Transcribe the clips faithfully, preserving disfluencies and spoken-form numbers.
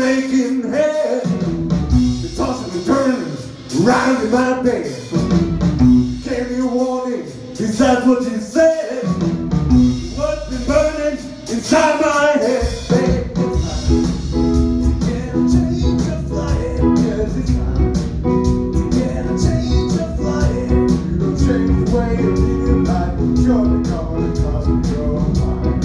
making head, you're tossing and turning round in my bed. Gave me a warning, is that what you said? What's been burning inside my head? Babe, it's time to get a change of flight. Yes, it's time to get a change of flight. You don't change the way you live life. You're gonna cost your mind.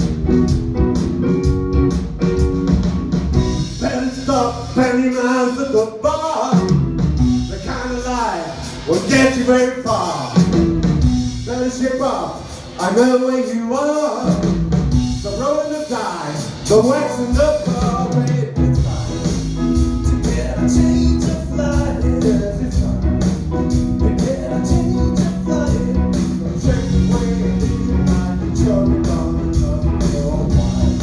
Better stop spending hours at the bar. The kind of life will get you very far. Better ship up, I know where you are. The roll in the dice, the wax in the car. Babe, it's time to get a change of flight. Yes, it's time to get a change of flight. Don't change the way you live life. You're gonna love your wife.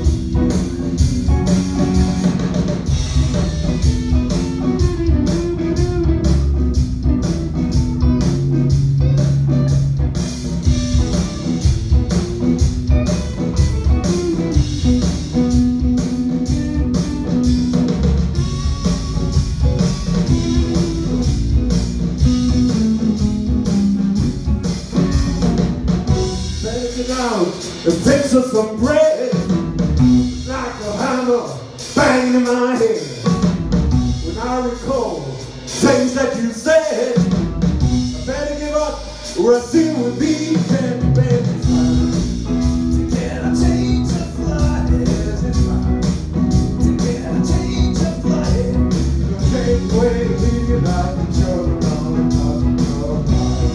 Out and fix us some bread, like a hammer banging in my head. When I recall things that you said, I better give up or I see we'll be dead. Baby, it's time to get a change of flight. Yes, it's time to get a change of flight. You'll change the way you live your life and you're gonna cost your life.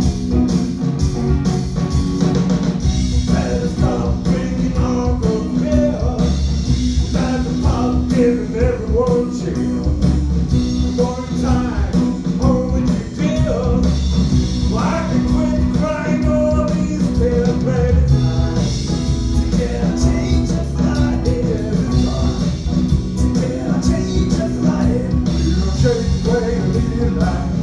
Giving everyone chill. One time, oh, when you deal, well, I can quit crying all these tears. Baby, it's time to get a change of flight. Yeah, it's time to get a change of flight. You don't change the way you live your life.